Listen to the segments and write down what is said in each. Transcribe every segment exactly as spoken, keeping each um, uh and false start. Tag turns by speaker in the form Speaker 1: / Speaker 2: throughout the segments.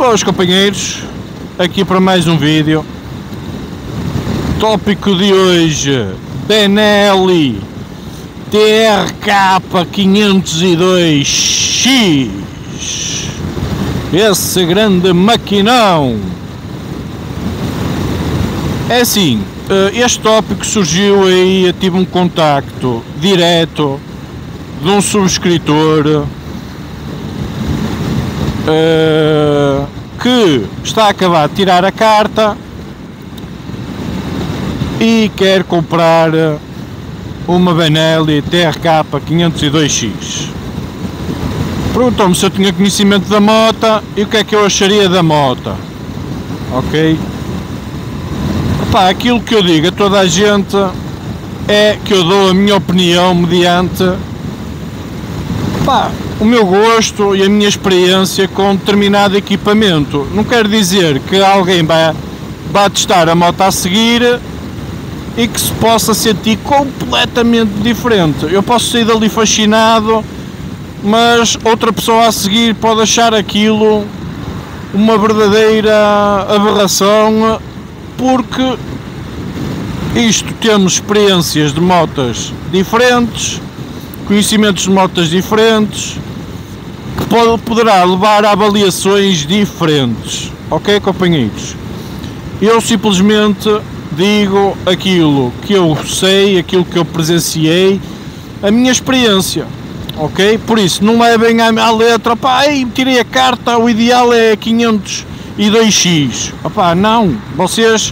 Speaker 1: Boas companheiros, aqui para mais um vídeo. Tópico de hoje, Benelli T R K quinhentos e dois X, esse grande maquinão. É assim, este tópico surgiu aí, eu tive um contacto direto de um subscritor uh, que está a acabar de tirar a carta e quer comprar uma Benelli T R K quinhentos e dois X. Perguntou-me se eu tinha conhecimento da moto e o que é que eu acharia da moto. Ok? Epá, aquilo que eu digo a toda a gente é que eu dou a minha opinião mediante epá, o meu gosto e a minha experiência com determinado equipamento. Não quer dizer que alguém vai, vai testar a moto a seguir e que se possa sentir completamente diferente. Eu posso sair dali fascinado, mas outra pessoa a seguir pode achar aquilo uma verdadeira aberração, porque isto, temos experiências de motas diferentes, conhecimentos de motas diferentes, que pode, poderá levar a avaliações diferentes. Ok, companheiros? Eu simplesmente digo aquilo que eu sei, aquilo que eu presenciei, a minha experiência, ok? Por isso, não levem à letra, pá, ei, tirei a carta, o ideal é quinhentos e dois X. Opá, não, vocês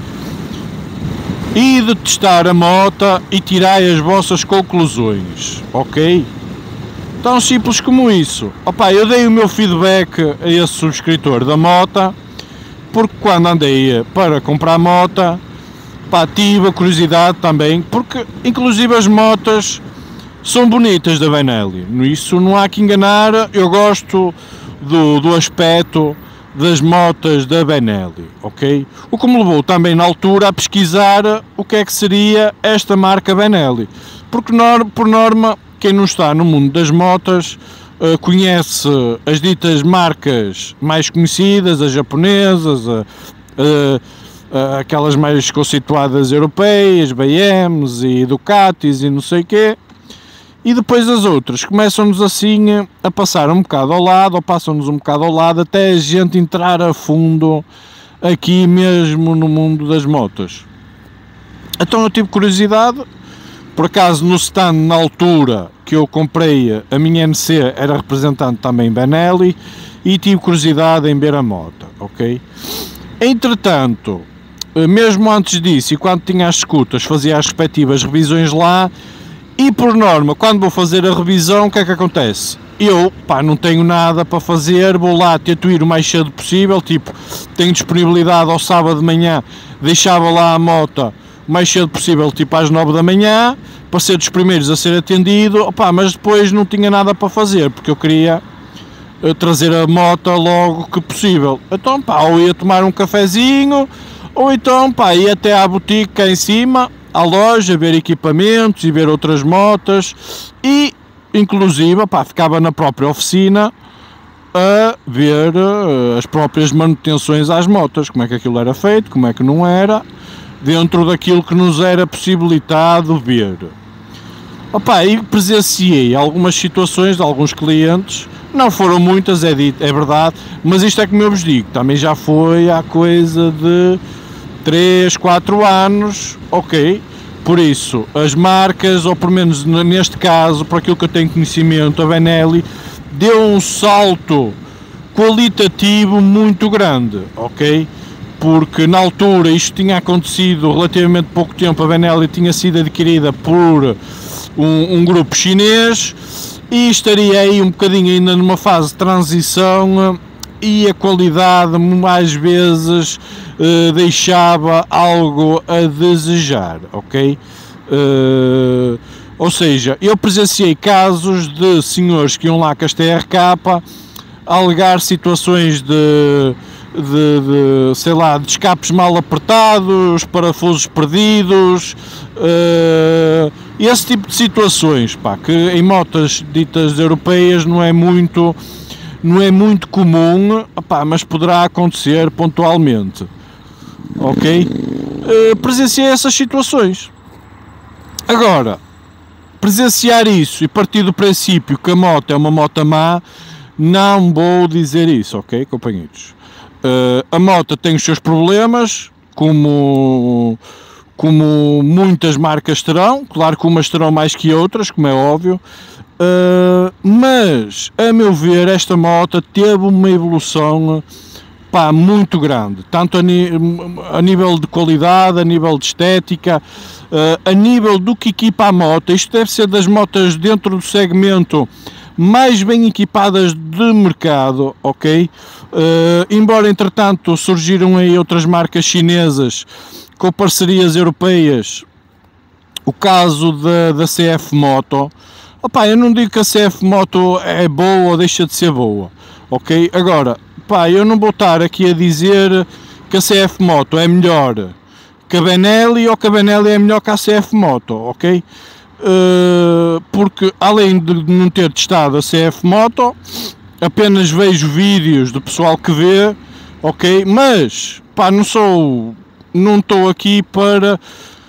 Speaker 1: ide testar a moto e tirai as vossas conclusões, ok? Tão simples como isso. Opá, eu dei o meu feedback a esse subscritor da moto, porque quando andei para comprar a moto, pá, tive a curiosidade também, porque inclusive as motas são bonitas da Benelli, isso não há que enganar. Eu gosto do, do aspecto das motas da Benelli, ok? O que me levou também na altura a pesquisar o que é que seria esta marca Benelli, porque por norma quem não está no mundo das motas uh, conhece as ditas marcas mais conhecidas, as japonesas, uh, uh, uh, aquelas mais conceituadas europeias, B Ms e Ducatis e não sei o quê. E depois as outras começam-nos assim a passar um bocado ao lado, ou passam-nos um bocado ao lado, até a gente entrar a fundo aqui mesmo no mundo das motos. Então eu tive curiosidade, por acaso no stand na altura que eu comprei a minha N C era representante também Benelli, e tive curiosidade em ver a moto, ok? Entretanto, mesmo antes disso e quando tinha as escutas, fazia as respectivas revisões lá. E por norma, quando vou fazer a revisão, o que é que acontece? Eu, pá, não tenho nada para fazer, vou lá tento ir o mais cedo possível, tipo, tenho disponibilidade ao sábado de manhã, deixava lá a moto o mais cedo possível, tipo às nove da manhã, para ser dos primeiros a ser atendido, opá, mas depois não tinha nada para fazer, porque eu queria uh, trazer a moto logo que possível. Então, pá, ou ia tomar um cafezinho, ou então, pá, ia até à boutique cá em cima, à loja, ver equipamentos e ver outras motas, e inclusive pá, ficava na própria oficina a ver uh, as próprias manutenções às motas, como é que aquilo era feito, como é que não era, dentro daquilo que nos era possibilitado ver. Opa, e presenciei algumas situações de alguns clientes, não foram muitas, é, dito, é verdade, mas isto é como eu vos digo, também já foi há coisa de três, quatro anos, ok? Por isso, as marcas, ou pelo menos neste caso, por aquilo que eu tenho conhecimento, a Benelli deu um salto qualitativo muito grande, ok? Porque na altura isto tinha acontecido relativamente pouco tempo, a Benelli tinha sido adquirida por um, um grupo chinês e estaria aí um bocadinho ainda numa fase de transição, e a qualidade mais vezes uh, deixava algo a desejar, ok? Uh, ou seja, eu presenciei casos de senhores que iam lá com as T R K a alegar situações de, de, de sei lá, de escapes mal apertados, parafusos perdidos, uh, esse tipo de situações, pá, que em motas ditas europeias não é muito não é muito comum, opá, mas poderá acontecer pontualmente, ok? Uh, presenciei essas situações. Agora, presenciar isso e partir do princípio que a moto é uma moto má, não vou dizer isso, ok, companheiros? Uh, a moto tem os seus problemas, como, como muitas marcas terão, claro que umas terão mais que outras, como é óbvio, uh, mas, a meu ver, esta moto teve uma evolução, pá, muito grande, tanto a, ni a nível de qualidade, a nível de estética, uh, a nível do que equipa a moto. Isto deve ser das motos dentro do segmento mais bem equipadas de mercado, ok? Uh, embora entretanto surgiram aí outras marcas chinesas com parcerias europeias, o caso da, da C F Moto. Opa, eu não digo que a C F Moto é boa ou deixa de ser boa, ok? Agora, pá, eu não vou estar aqui a dizer que a C F Moto é melhor que a Benelli ou que a Benelli é melhor que a C F Moto, ok? Uh, porque além de não ter testado a C F Moto, apenas vejo vídeos do pessoal que vê, ok? Mas, pá, não sou, não estou aqui para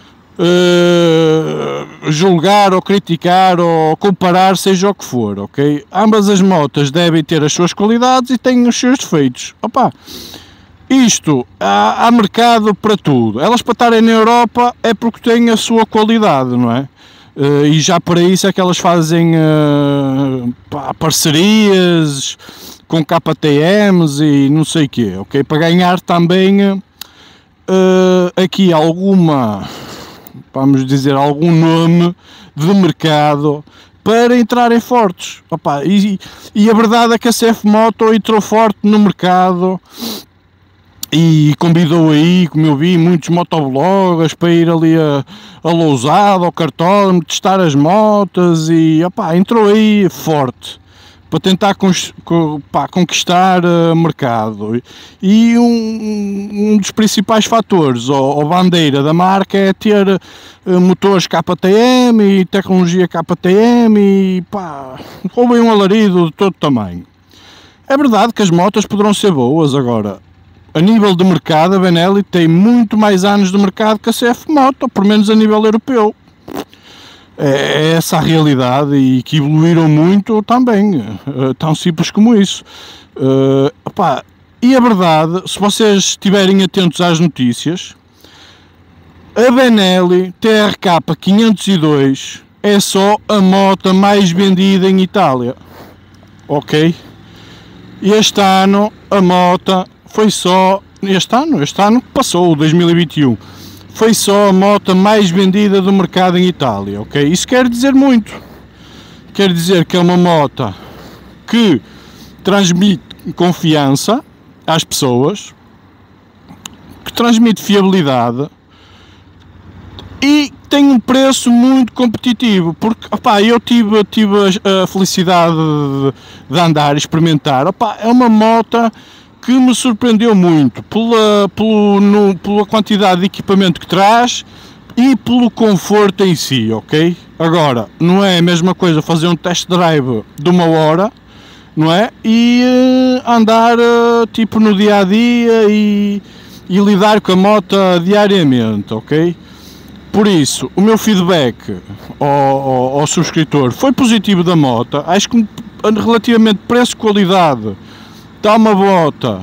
Speaker 1: uh, julgar ou criticar ou comparar, seja o que for, ok? Ambas as motas devem ter as suas qualidades e têm os seus defeitos. Opa, isto, há, há mercado para tudo. Elas para estarem na Europa é porque têm a sua qualidade, não é? Uh, e já para isso é que elas fazem uh, pá, parcerias com K T Ms e não sei o quê, ok? Para ganhar também uh, aqui alguma, vamos dizer, algum nome de mercado para entrarem fortes. Opa, e, e a verdade é que a C F Moto entrou forte no mercado e convidou aí, como eu vi, muitos motobloggers para ir ali a, a Lousada, ao cartódromo, testar as motas e opá, entrou aí forte para tentar pá, conquistar o uh, mercado. E um, um dos principais fatores, ou, ou bandeira da marca, é ter uh, motores K T M e tecnologia K T M e pá, roubem um alarido de todo tamanho. É verdade que as motas poderão ser boas agora. A nível de mercado, a Benelli tem muito mais anos de mercado que a C F Moto, pelo menos a nível europeu. É essa a realidade e que evoluíram muito também, tão simples como isso. Uh, opá, e a verdade, se vocês estiverem atentos às notícias, a Benelli T R K quinhentos e dois é só a moto mais vendida em Itália, ok? Este ano a moto foi só, este ano, este ano que passou, dois mil e vinte e um, foi só a moto mais vendida do mercado em Itália, ok? Isso quer dizer muito. Quer dizer que é uma moto que transmite confiança às pessoas, que transmite fiabilidade e tem um preço muito competitivo, porque opá, eu tive, tive a, a felicidade de, de andar e experimentar. Opá, é uma moto que me surpreendeu muito pela, pelo, no, pela quantidade de equipamento que traz e pelo conforto em si, ok? Agora, não é a mesma coisa fazer um test drive de uma hora, não é? E uh, andar uh, tipo no dia a dia e, e lidar com a moto diariamente, ok? Por isso, o meu feedback ao, ao, ao subscritor foi positivo da moto. Acho que relativamente preço-qualidade está uma moto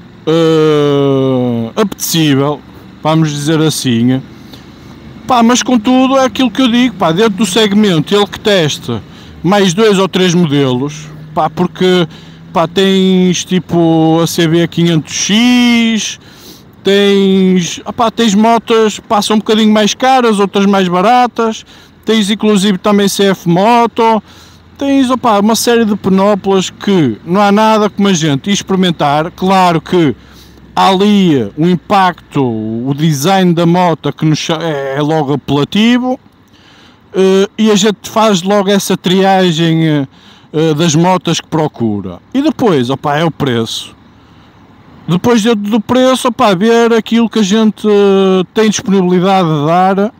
Speaker 1: uh, apetecível, vamos dizer assim. Pá, mas contudo é aquilo que eu digo, pá, dentro do segmento ele que testa mais dois ou três modelos, pá, porque pá, tens tipo a C B quinhentos X, tens, opá, tens motas, pá, são um bocadinho mais caras, outras mais baratas, tens inclusive também C F Moto, tens opá, uma série de penópolas que não há nada como a gente experimentar. Claro que há ali o impacto, o design da moto que nos é, é logo apelativo, uh, e a gente faz logo essa triagem uh, das motas que procura. E depois, opá, é o preço. Depois dentro do preço, opá, ver aquilo que a gente uh, tem disponibilidade de dar uh,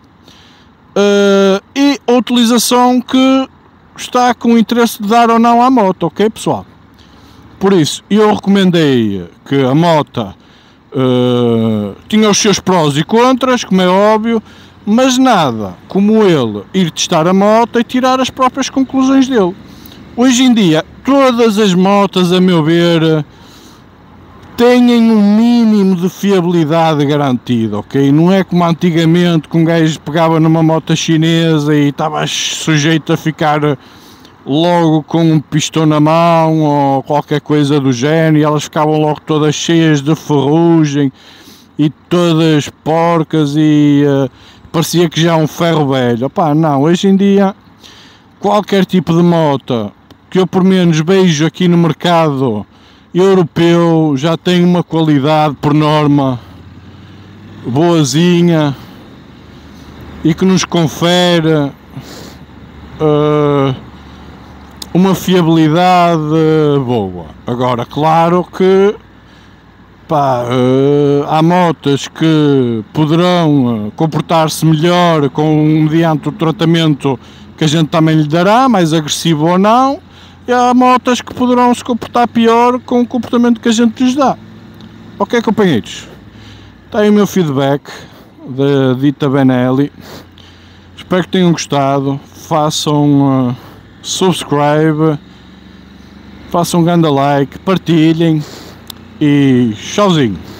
Speaker 1: e a utilização que está com interesse de dar ou não à moto, ok pessoal? Por isso, eu recomendei que a moto uh, tinha os seus prós e contras, como é óbvio, mas nada como ele ir testar a moto e tirar as próprias conclusões dele. Hoje em dia, todas as motas, a meu ver, têm um mínimo de fiabilidade garantida, ok? Não é como antigamente, que um gajo pegava numa moto chinesa e estava sujeito a ficar logo com um pistão na mão ou qualquer coisa do género, e elas ficavam logo todas cheias de ferrugem e todas porcas e uh, parecia que já é um ferro velho. Opá, não, hoje em dia qualquer tipo de moto que eu por menos vejo aqui no mercado europeu já tem uma qualidade por norma boazinha e que nos confere uh, uma fiabilidade boa. Agora, claro que pá, uh, há motas que poderão comportar-se melhor com, mediante o tratamento que a gente também lhe dará, mais agressivo ou não, e há motas que poderão se comportar pior com o comportamento que a gente lhes dá. Ok, companheiros? Está aí o meu feedback da dita Benelli. Espero que tenham gostado. Façam uh, subscribe, façam um grande like, partilhem e tchauzinho.